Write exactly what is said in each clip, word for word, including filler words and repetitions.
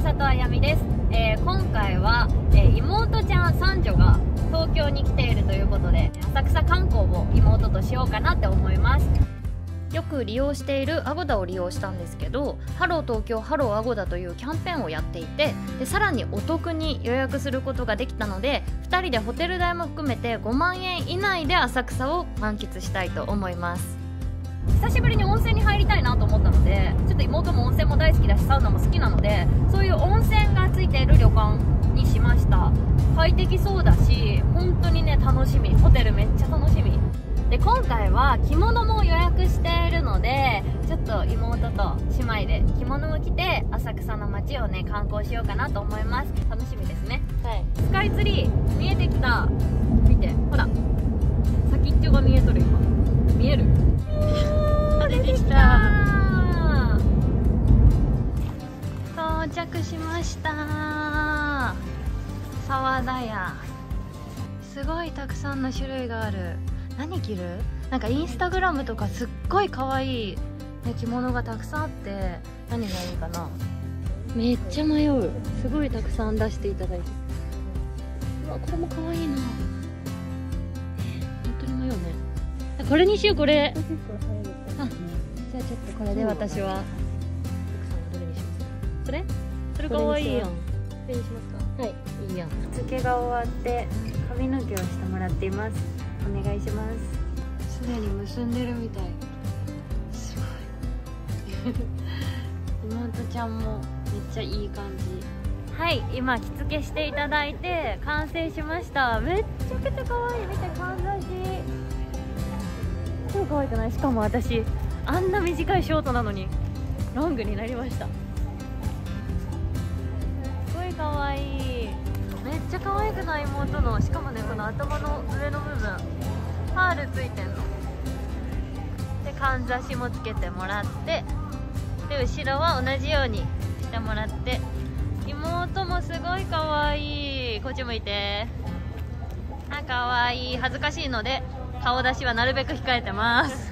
里あやみです。えー、今回は、えー、妹ちゃん三女が東京に来ているということで、浅草観光を妹としようかなって思います。よく利用しているアゴダを利用したんですけど、ハロー東京ハローアゴダというキャンペーンをやっていて、でさらにお得に予約することができたので、ふたりでホテル代も含めてごまんえん以内で浅草を満喫したいと思います。久しぶりに温泉に入りたいなと思ったので、ちょっと妹も温泉も大好きだしサウナも好きなので、そういう温泉がついている旅館にしました。快適そうだし、本当にね楽しみ。ホテルめっちゃ楽しみで、今回は着物も予約しているので、ちょっと妹と姉妹で着物を着て浅草の街をね観光しようかなと思います。楽しみですね。はい、スカイツリー見えてきた。見て、ほら先っちょが見えとる。今見える？出てきた。到着しました。沢田屋。すごいたくさんの種類がある。何着る？なんかインスタグラムとかすっごい可愛い、ね、着物がたくさんあって、何がいいかな。めっちゃ迷う。すごいたくさん出していただいて、うわこれも可愛いな。本当に迷うね。これにしよう。これ、あ、じゃあちょっとこれで私は。どれにしますか？それ？それ可愛いやん。これにしますか？はい、いいやん。着付けが終わって髪の毛をしてもらっています。お願いします。すでに結んでるみたい。すごい。妹ちゃんもめっちゃいい感じ。はい、今着付けしていただいて完成しました。めっちゃくちゃ可愛い。見て、かんざし超可愛くない？しかも私あんな短いショートなのにロングになりました。すごい可愛い。めっちゃ可愛くない？妹の。しかもね、この頭の上の部分パールついてんので、かんざしもつけてもらって、で後ろは同じようにしてもらって、妹もすごい可愛い。こっち向いて。あ、可愛い。恥ずかしいので顔出しはなるべく控えてます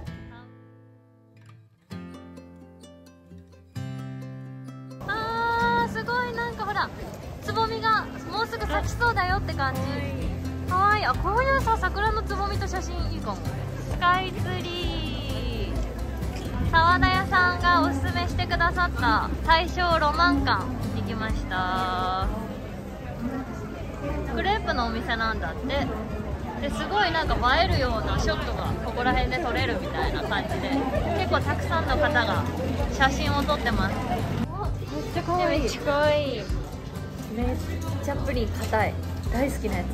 あー、すごい。なんかほらつぼみがもうすぐ咲きそうだよって感じ。かわいい。あ、こういうさ桜のつぼみと写真いいかも。スカイツリー。沢田屋さんがおすすめしてくださった大正ロマン館に来ました。クレープのお店なんだって。ですごいなんか映えるようなショットがここら辺で撮れるみたいな感じで、結構たくさんの方が写真を撮ってます。めっちゃ可愛い。めっちゃ可愛い。めっちゃプリン硬い。大好きなやつ。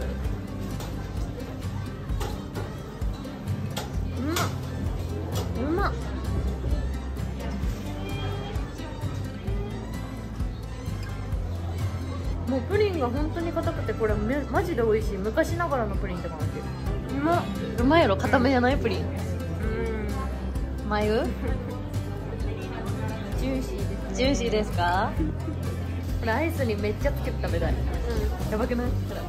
うまっ、うまっ。もうプリンが本当に硬くて、これめマジで美味しい。昔ながらのプリンって感じ。うまっ。うまいやろ。硬めじゃないプリン。うん。眉ジューシーですね。ジューシーですか？これアイスにめっちゃつけて食べたい。うん、やばくない？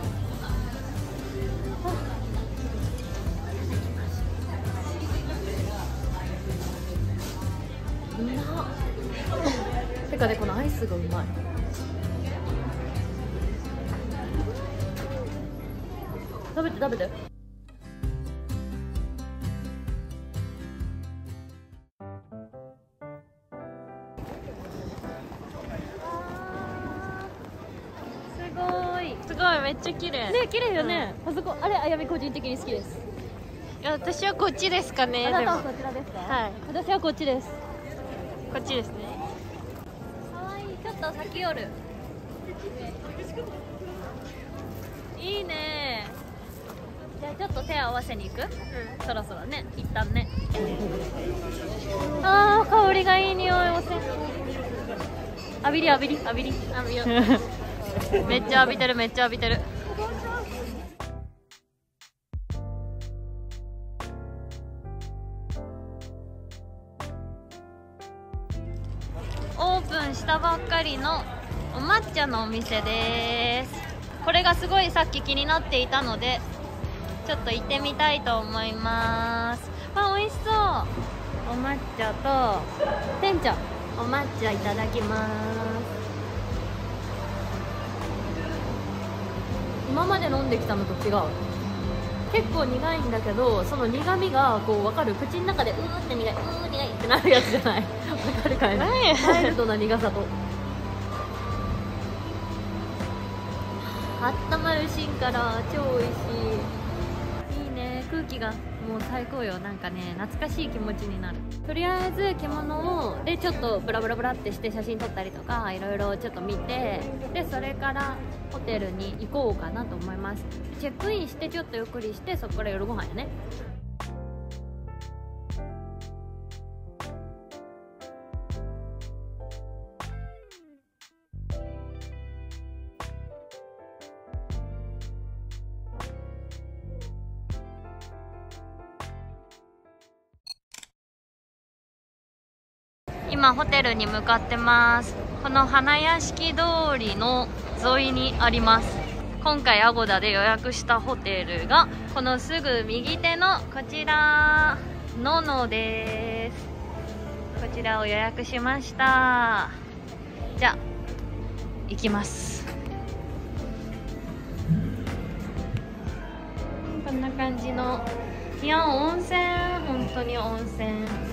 うまっ。てかね、このアイスがうまい。食べて食べて。すごい。すごい、めっちゃ綺麗。ね、綺麗よね。うん、あそこ、あれ、あやみ個人的に好きです。いや、私はこっちですかね。あなたはこちらですか？はい。私はこっちです。こっちですね。可愛い。ちょっと先寄る。いいね。じゃあちょっと手を合わせに行く？うん、そろそろね、一旦ね。あー、香りがいい匂い。おせん浴びり浴びり浴びり浴びよめっちゃ浴びてる。めっちゃ浴びてる。オープンしたばっかりのお抹茶のお店です。これがすごいさっき気になっていたので、ちょっと行ってみたいと思います。あ、美味しそう。お抹茶とてんちゃん、お抹茶いただきます。 今まで飲んできたのと違う。結構苦いんだけど、その苦みがこう分かる。口の中でうーって苦いうー苦いってなるやつじゃない。分かるかいな。マイルドな苦さとあったまる芯から超美味しい。いいね、空気がもう最高よ。なんかね、懐かしい気持ちになる。とりあえず獣をでちょっとブラブラブラってして写真撮ったりとかいろいろちょっと見て、でそれからホテルに行こうかなと思います。チェックインしてちょっとゆっくりして、そこから夜ご飯やね。今ホテルに向かってます。この花屋敷通りの沿いにあります。今回アゴダで予約したホテルがこのすぐ右手のこちらののです。こちらを予約しました。じゃあ行きます。こんな感じの、いや温泉、本当に温泉。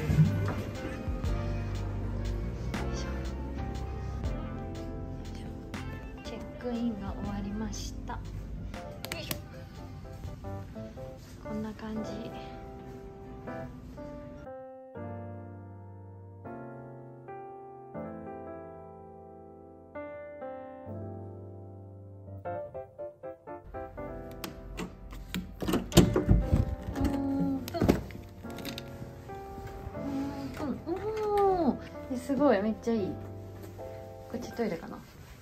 チェックインが終わりました。こんな感じ。すごい、めっちゃいい。こっちトイレかな。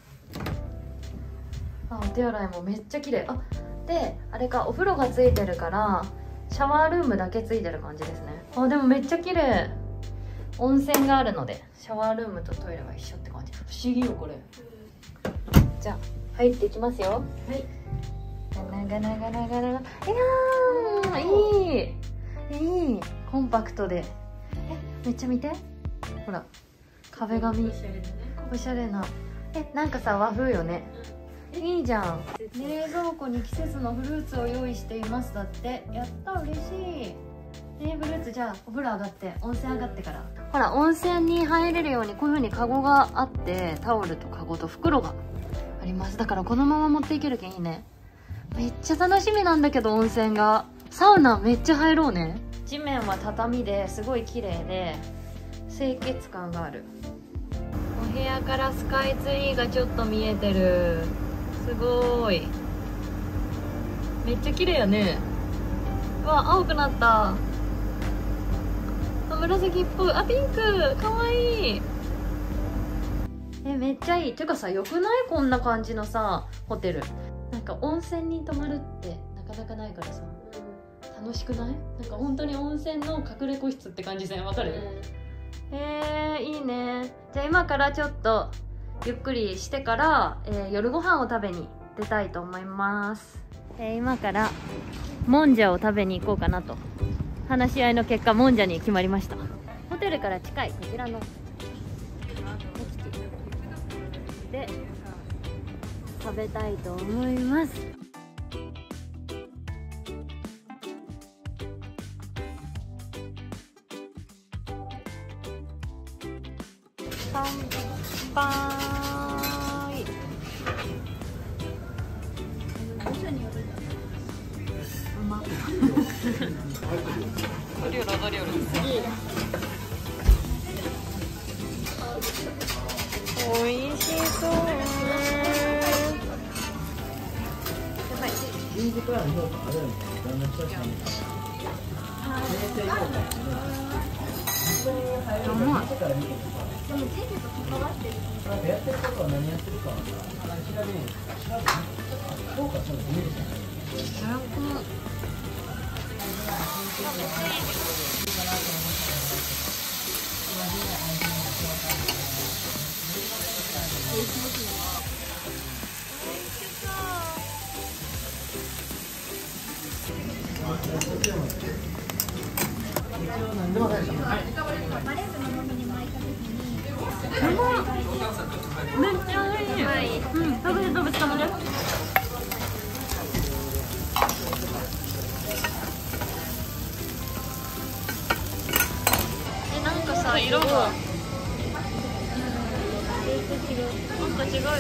あ、お手洗いもめっちゃ綺麗。あ、であれか、お風呂がついてるからシャワールームだけついてる感じですね。あ、でもめっちゃ綺麗。温泉があるのでシャワールームとトイレが一緒って感じ。不思議よこれ。じゃあ入っていきますよ。はい。ガラガラガラガラ。いやー、いいいい。コンパクトで、え、めっちゃ見て、ほら壁紙、おしゃれだね。おしゃれな。え、なんかさ、和風よね。いいじゃん。冷蔵庫に季節のフルーツを用意していますだって。やった、嬉しい。ね、フルーツ。じゃあお風呂上がって、温泉上がってから。ほら、温泉に入れるようにこういう風にカゴがあって、タオルとカゴと袋があります。だからこのまま持っていけるけんいいね。めっちゃ楽しみなんだけど、温泉が。サウナめっちゃ入ろうね。地面は畳ですごい綺麗で清潔感がある。お部屋からスカイツリーがちょっと見えてる。すごい、めっちゃ綺麗やね。うわ、青くなった。あ、紫っぽい。あ、ピンクかわいい。え、めっちゃいい。てかさ、よくない？こんな感じのさホテル。なんか温泉に泊まるってなかなかないからさ、楽しくない？なんか本当に温泉の隠れ個室って感じじゃん。わかる？うん、えー、いいね。じゃあ今からちょっとゆっくりしてから、えー、夜ご飯を食べに出たいと思います。えー、今からもんじゃを食べに行こうかなと話し合いの結果、もんじゃに決まりました。ホテルから近いこちらので食べたいと思います。乾杯。うまっ。ドリオロドリオロ。おいしそう。うまい。でもテレビと関わってる。やってることは何やってるか調べる。どうかそうですね。最高。めっちゃいい。うん、食べて食べて食べて。 い色がなんか違うよね。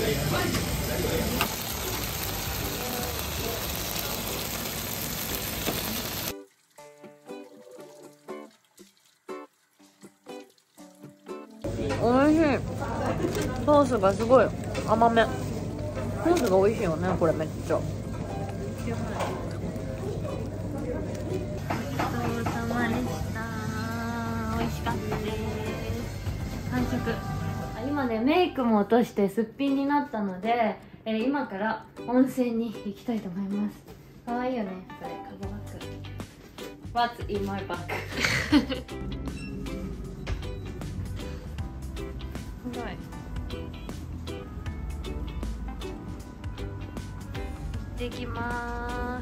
おいしい。ソースがすごい甘め。ソースが美味しいよね、これめっちゃ。ごちそうさまでした。美味しかったです。完食。今ね、メイクも落としてすっぴんになったので、えー、今から温泉に行きたいと思います。可愛いよね、これカゴバッグ。What's in my bag? すごい。行ってきます。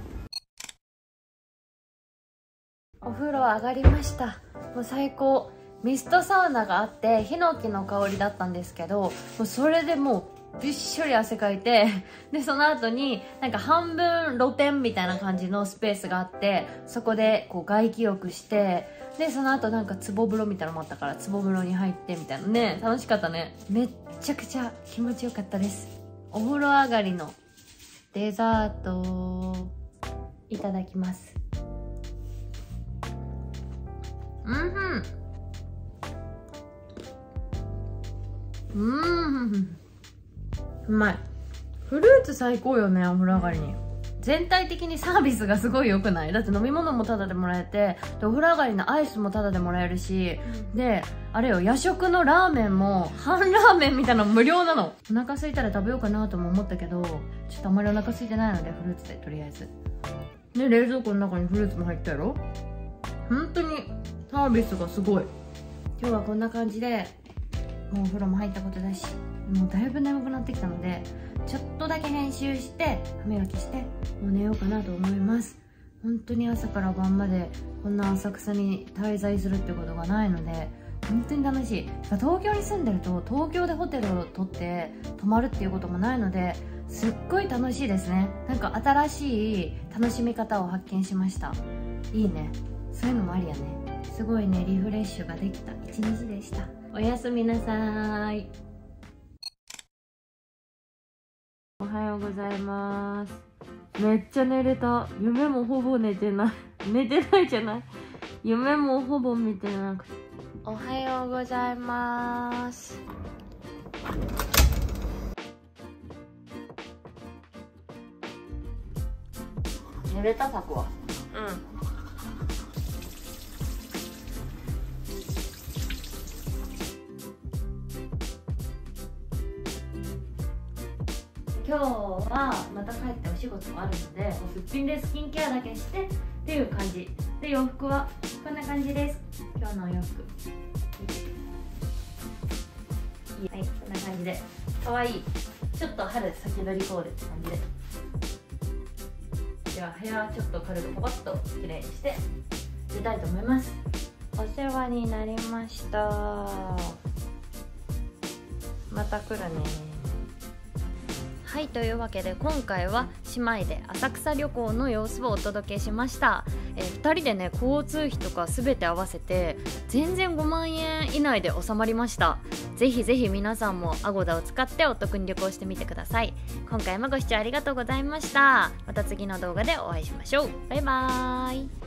お風呂上がりました。もう最高。ミストサウナがあってヒノキの香りだったんですけど、もうそれでもうびっしょり汗かいて、でその後になんか半分露天みたいな感じのスペースがあって、そこでこう外気浴して、でその後なんか壺風呂みたいなのもあったから壺風呂に入ってみたいなね、楽しかったね。めっちゃくちゃ気持ちよかったです。お風呂上がりのデザートいただきます。うんふんうーん、うまい。フルーツ最高よね、お風呂上がりに。全体的にサービスがすごい良くない？だって飲み物もタダでもらえて、でお風呂上がりのアイスもタダでもらえるし、うん、であれよ、夜食のラーメンも半ラーメンみたいなの無料なの。お腹空いたら食べようかなとも思ったけど、ちょっとあんまりお腹空いてないのでフルーツでとりあえず。で冷蔵庫の中にフルーツも入ったやろ。本当にサービスがすごい。今日はこんな感じで、もうお風呂も入ったことだし、もうだいぶ眠くなってきたので、ちょっとだけ編集して歯磨きしてもう寝ようかなと思います。本当に朝から晩までこんな浅草に滞在するってことがないので、本当に楽しい。東京に住んでると東京でホテルを取って泊まるっていうこともないので、すっごい楽しいですね。なんか新しい楽しみ方を発見しました。いいね、そういうのもありやね。すごいね、リフレッシュができた一日でした。おやすみなさーい。おはようございます。めっちゃ寝れた。夢もほぼ寝てない。寝てないじゃない。夢もほぼ見てなくて。おはようございます。寝れた？タコは。うん。今日はまた帰ってお仕事があるので、すっぴんでスキンケアだけしてっていう感じで、洋服はこんな感じです。今日のお洋服、はい、こんな感じでかわいい。ちょっと春先取りコーデって感じで、では部屋はちょっと軽くポコッときれいにして出たいと思います。お世話になりました。また来るね。はい、というわけで今回は姉妹で浅草旅行の様子をお届けしました。えー、ふたりでね、交通費とか全て合わせて全然ごまんえん以内で収まりました。ぜひぜひ皆さんもアゴダを使ってお得に旅行してみてください。今回もご視聴ありがとうございました。また次の動画でお会いしましょう。バイバーイ。